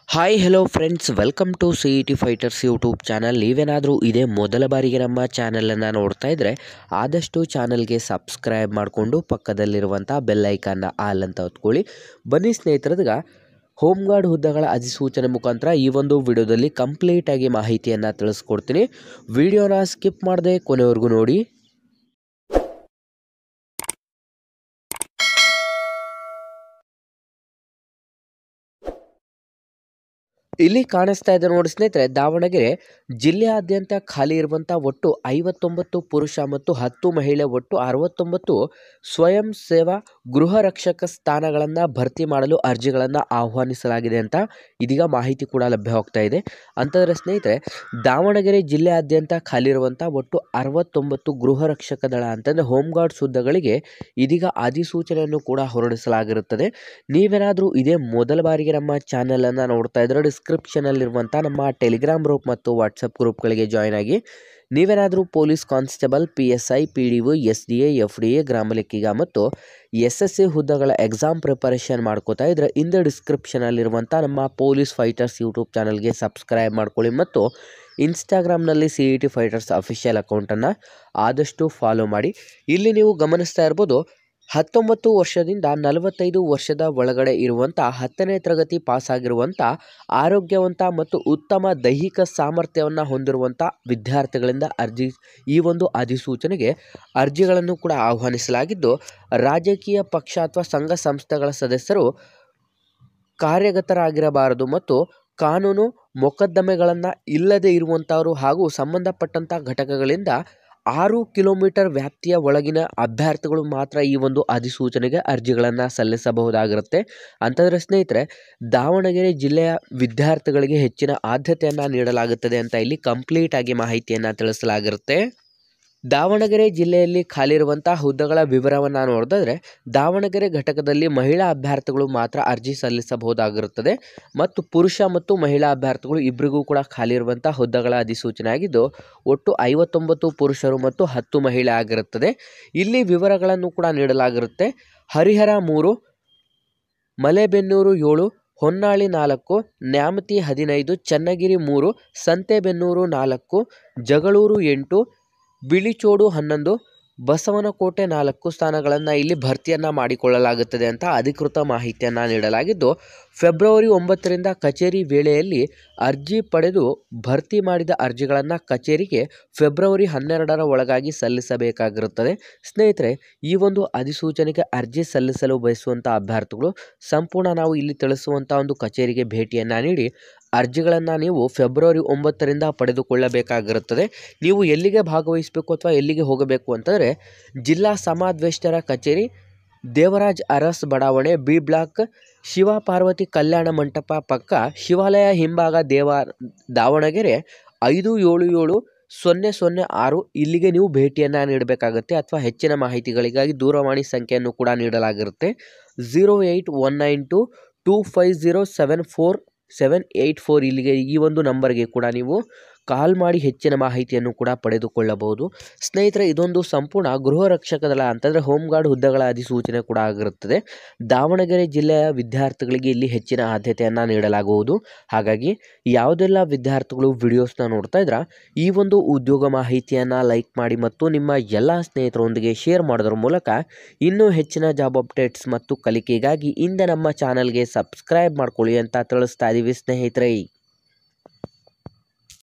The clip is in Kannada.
Hi hello friends, welcome to C E T fighters YouTube channel. ನೀವೇನಾದರೂ ಇದೇ ಮೊದಲ ಬಾರಿಗೆ ನಮ್ಮ ಚಾನಲನ್ನು ನೋಡ್ತಾ ಇದ್ದರೆ ಆದಷ್ಟು ಚಾನಲ್ಗೆ ಸಬ್ಸ್ಕ್ರೈಬ್ ಮಾಡಿಕೊಂಡು ಪಕ್ಕದಲ್ಲಿರುವಂಥ ಬೆಲ್ ಐಕಾನ್ನ ಆಲ್ ಅಂತ ಹೊತ್ಕೊಳ್ಳಿ. ಬನ್ನಿ ಸ್ನೇಹಿತರದೀಗ ಹೋಮ್ ಗಾರ್ಡ್ ಹುದ್ದೆಗಳ ಅಧಿಸೂಚನೆ ಮುಖಾಂತರ ಈ ಒಂದು ವಿಡಿಯೋದಲ್ಲಿ ಕಂಪ್ಲೀಟಾಗಿ ಮಾಹಿತಿಯನ್ನು ತಿಳಿಸ್ಕೊಡ್ತೀನಿ. ವಿಡಿಯೋನ ಸ್ಕಿಪ್ ಮಾಡದೆ ಕೊನೆವರೆಗೂ ನೋಡಿ. ಇಲ್ಲಿ ಕಾಣಿಸ್ತಾ ಇದೆ ನೋಡಿ ಸ್ನೇಹಿತರೆ, ದಾವಣಗೆರೆ ಜಿಲ್ಲೆಯಾದ್ಯಂತ ಖಾಲಿ ಇರುವಂಥ ಒಟ್ಟು 59 ಪುರುಷ ಮತ್ತು 10 ಮಹಿಳೆ ಒಟ್ಟು 69 ಸ್ವಯಂ ಸೇವಾ ಗೃಹ ರಕ್ಷಕ ಸ್ಥಾನಗಳನ್ನು ಭರ್ತಿ ಮಾಡಲು ಅರ್ಜಿಗಳನ್ನು ಆಹ್ವಾನಿಸಲಾಗಿದೆ ಅಂತ ಇದೀಗ ಮಾಹಿತಿ ಕೂಡ ಲಭ್ಯವಾಗ್ತಾ ಇದೆ. ಅಂತಂದರೆ ಸ್ನೇಹಿತರೆ, ದಾವಣಗೆರೆ ಜಿಲ್ಲೆಯಾದ್ಯಂತ ಖಾಲಿ ಇರುವಂಥ ಒಟ್ಟು 69 ಗೃಹ ರಕ್ಷಕ ದಳ ಅಂತಂದರೆ ಹೋಮ್ ಗಾರ್ಡ್ಸ್ ಹುದ್ದೆಗಳಿಗೆ ಇದೀಗ ಅಧಿಸೂಚನೆಯನ್ನು ಕೂಡ ಹೊರಡಿಸಲಾಗಿರುತ್ತದೆ. ನೀವೇನಾದರೂ ಇದೇ ಮೊದಲ ಬಾರಿಗೆ ನಮ್ಮ ಚಾನಲನ್ನು ನೋಡ್ತಾ ಇದ್ರೆ ಡಿಸ್ಕ್ರಿಪ್ಷನಲ್ಲಿರುವಂಥ ನಮ್ಮ ಟೆಲಿಗ್ರಾಮ್ ಗ್ರೂಪ್ ಮತ್ತು ವಾಟ್ಸಪ್ ಗ್ರೂಪ್ಗಳಿಗೆ ಜಾಯ್ನ್ ಆಗಿ. ನೀವೇನಾದರೂ police constable, PSI, PDO, SDA, FDA, ಗ್ರಾಮ ಲೆಕ್ಕಿಗ ಮತ್ತು SSC ಹುದ್ದೆಗಳ ಎಕ್ಸಾಮ್ ಪ್ರಿಪರೇಷನ್ ಮಾಡ್ಕೋತಾ ಇದ್ರೆ ಇಂದ ಡಿಸ್ಕ್ರಿಪ್ಷನಲ್ಲಿರುವಂಥ ನಮ್ಮ ಪೊಲೀಸ್ ಫೈಟರ್ಸ್ ಯೂಟ್ಯೂಬ್ ಚಾನಲ್ಗೆ ಸಬ್ಸ್ಕ್ರೈಬ್ ಮಾಡ್ಕೊಳ್ಳಿ ಮತ್ತು ಇನ್ಸ್ಟಾಗ್ರಾಮ್ನಲ್ಲಿ CET ಫೈಟರ್ಸ್ ಅಫಿಷಿಯಲ್ ಅಕೌಂಟನ್ನು ಆದಷ್ಟು ಫಾಲೋ ಮಾಡಿ. ಇಲ್ಲಿ ನೀವು ಗಮನಿಸ್ತಾ ಇರ್ಬೋದು, 19 ವರ್ಷದಿಂದ 45 ವರ್ಷದ ಒಳಗಡೆ ಇರುವಂಥ 10ನೇ ತರಗತಿ ಪಾಸ್ ಆಗಿರುವಂಥ ಆರೋಗ್ಯವಂತ ಮತ್ತು ಉತ್ತಮ ದೈಹಿಕ ಸಾಮರ್ಥ್ಯವನ್ನು ಹೊಂದಿರುವಂಥ ವಿದ್ಯಾರ್ಥಿಗಳಿಂದ ಈ ಒಂದು ಅಧಿಸೂಚನೆಗೆ ಅರ್ಜಿಗಳನ್ನು ಕೂಡ ಆಹ್ವಾನಿಸಲಾಗಿದ್ದು, ರಾಜಕೀಯ ಪಕ್ಷ ಅಥವಾ ಸಂಘ ಸಂಸ್ಥೆಗಳ ಸದಸ್ಯರು ಕಾರ್ಯಗತರಾಗಿರಬಾರದು ಮತ್ತು ಕಾನೂನು ಮೊಕದ್ದಮೆಗಳನ್ನು ಇಲ್ಲದೆ ಇರುವಂಥವರು ಹಾಗೂ ಸಂಬಂಧಪಟ್ಟಂಥ ಘಟಕಗಳಿಂದ 6 ಕಿಲೋಮೀಟರ್ ವ್ಯಾಪ್ತಿಯ ಒಳಗಿನ ಅಭ್ಯರ್ಥಿಗಳು ಮಾತ್ರ ಈ ಒಂದು ಅಧಿಸೂಚನೆಗೆ ಅರ್ಜಿಗಳನ್ನು ಸಲ್ಲಿಸಬಹುದಾಗಿರುತ್ತೆ. ಅಂತಂದರೆ ಸ್ನೇಹಿತರೆ, ದಾವಣಗೆರೆ ಜಿಲ್ಲೆಯ ವಿದ್ಯಾರ್ಥಿಗಳಿಗೆ ಹೆಚ್ಚಿನ ಆದ್ಯತೆಯನ್ನು ನೀಡಲಾಗುತ್ತದೆ ಅಂತ ಇಲ್ಲಿ ಕಂಪ್ಲೀಟಾಗಿ ಮಾಹಿತಿಯನ್ನು ತಿಳಿಸಲಾಗಿರುತ್ತೆ. ದಾವಣಗೆರೆ ಜಿಲ್ಲೆಯಲ್ಲಿ ಖಾಲಿ ಇರುವಂಥ ಹುದ್ದೆಗಳ ವಿವರವನ್ನು ನೋಡಿದ್ರೆ, ದಾವಣಗೆರೆ ಘಟಕದಲ್ಲಿ ಮಹಿಳಾ ಅಭ್ಯರ್ಥಿಗಳು ಮಾತ್ರ ಅರ್ಜಿ ಸಲ್ಲಿಸಬಹುದಾಗಿರುತ್ತದೆ ಮತ್ತು ಪುರುಷ ಮತ್ತು ಮಹಿಳಾ ಅಭ್ಯರ್ಥಿಗಳು ಇಬ್ಬರಿಗೂ ಕೂಡ ಖಾಲಿ ಇರುವಂಥ ಹುದ್ದೆಗಳ ಅಧಿಸೂಚನೆ ಆಗಿದ್ದು, ಒಟ್ಟು 59 ಪುರುಷರು ಮತ್ತು 10 ಮಹಿಳೆ ಆಗಿರುತ್ತದೆ. ಇಲ್ಲಿ ವಿವರಗಳನ್ನು ಕೂಡ ನೀಡಲಾಗಿರುತ್ತೆ. ಹರಿಹರ 3, ಮಲೆಬೆನ್ನೂರು 7, ಹೊನ್ನಾಳಿ 4, ನ್ಯಾಮತಿ 15, ಚನ್ನಗಿರಿ 3, ಸಂತೆಬೆನ್ನೂರು 4, ಜಗಳೂರು 8, ಬಿಳಿಚೋಡು 11, ಬಸವನಕೋಟೆ 4 ಸ್ಥಾನಗಳನ್ನು ಇಲ್ಲಿ ಭರ್ತಿಯನ್ನು ಮಾಡಿಕೊಳ್ಳಲಾಗುತ್ತದೆ ಅಂತ ಅಧಿಕೃತ ಮಾಹಿತಿಯನ್ನು ನೀಡಲಾಗಿದ್ದು, ಫೆಬ್ರವರಿ 9ರಿಂದ ಕಚೇರಿ ವೇಳೆಯಲ್ಲಿ ಅರ್ಜಿ ಪಡೆದು ಭರ್ತಿ ಮಾಡಿದ ಅರ್ಜಿಗಳನ್ನು ಕಚೇರಿಗೆ ಫೆಬ್ರವರಿ 12ರ ಒಳಗಾಗಿ ಸಲ್ಲಿಸಬೇಕಾಗಿರುತ್ತದೆ. ಸ್ನೇಹಿತರೆ, ಈ ಒಂದು ಅಧಿಸೂಚನೆಗೆ ಅರ್ಜಿ ಸಲ್ಲಿಸಲು ಬಯಸುವಂಥ ಅಭ್ಯರ್ಥಿಗಳು ಸಂಪೂರ್ಣ ನಾವು ಇಲ್ಲಿ ತಿಳಿಸುವಂಥ ಒಂದು ಕಚೇರಿಗೆ ಭೇಟಿಯನ್ನು ನೀಡಿ ಅರ್ಜಿಗಳನ್ನು ನೀವು ಫೆಬ್ರವರಿ 9ರಿಂದ ಪಡೆದುಕೊಳ್ಳಬೇಕಾಗಿರುತ್ತದೆ. ನೀವು ಎಲ್ಲಿಗೆ ಭಾಗವಹಿಸಬೇಕು ಅಥವಾ ಎಲ್ಲಿಗೆ ಹೋಗಬೇಕು ಅಂತಂದರೆ, ಜಿಲ್ಲಾ ಸಮಾದೇಷ್ಟರ ಕಚೇರಿ, ದೇವರಾಜ್ ಅರಸ್ ಬಡಾವಣೆ, B ಬ್ಲಾಕ್, ಶಿವ ಪಾರ್ವತಿ ಕಲ್ಯಾಣ ಮಂಟಪ ಪಕ್ಕ, ಶಿವಾಲಯ ಹಿಂಭಾಗ, ದಾವಣಗೆರೆ 577006 ಇಲ್ಲಿಗೆ ನೀವು ಭೇಟಿಯನ್ನು ನೀಡಬೇಕಾಗುತ್ತೆ. ಅಥವಾ ಹೆಚ್ಚಿನ ಮಾಹಿತಿಗಳಿಗಾಗಿ ದೂರವಾಣಿ ಸಂಖ್ಯೆಯನ್ನು ಕೂಡ ನೀಡಲಾಗಿರುತ್ತೆ. 08192507484 ಇಲ್ಲಿಗೆ ಈ ಒಂದು ನಂಬರ್ಗೆ ಕೂಡ ನೀವು ಕಾಲ್ ಮಾಡಿ ಹೆಚ್ಚಿನ ಮಾಹಿತಿಯನ್ನು ಕೂಡ ಪಡೆದುಕೊಳ್ಳಬಹುದು. ಸ್ನೇಹಿತರೆ, ಇದೊಂದು ಸಂಪೂರ್ಣ ಗೃಹ ರಕ್ಷಕ ದಳ ಅಂತಂದರೆ ಹೋಮ್ ಗಾರ್ಡ್ ಹುದ್ದೆಗಳ ಅಧಿಸೂಚನೆ ಕೂಡ ಆಗಿರುತ್ತದೆ. ದಾವಣಗೆರೆ ಜಿಲ್ಲೆಯ ವಿದ್ಯಾರ್ಥಿಗಳಿಗೆ ಇಲ್ಲಿ ಹೆಚ್ಚಿನ ಆದ್ಯತೆಯನ್ನು ನೀಡಲಾಗುವುದು. ಹಾಗಾಗಿ ಯಾವುದೆಲ್ಲ ವಿದ್ಯಾರ್ಥಿಗಳು ವಿಡಿಯೋಸ್ನ ನೋಡ್ತಾ ಇದ್ರೆ ಈ ಒಂದು ಉದ್ಯೋಗ ಮಾಹಿತಿಯನ್ನು ಲೈಕ್ ಮಾಡಿ ಮತ್ತು ನಿಮ್ಮ ಎಲ್ಲ ಸ್ನೇಹಿತರೊಂದಿಗೆ ಶೇರ್ ಮಾಡೋದ್ರ ಮೂಲಕ ಇನ್ನೂ ಹೆಚ್ಚಿನ ಜಾಬ್ ಅಪ್ಡೇಟ್ಸ್ ಮತ್ತು ಕಲಿಕೆಗಾಗಿ ಇಂದ ನಮ್ಮ ಚಾನಲ್ಗೆ ಸಬ್ಸ್ಕ್ರೈಬ್ ಮಾಡ್ಕೊಳ್ಳಿ ಅಂತ ತಿಳಿಸ್ತಾ ಇದ್ದೀವಿ ಸ್ನೇಹಿತರೆ.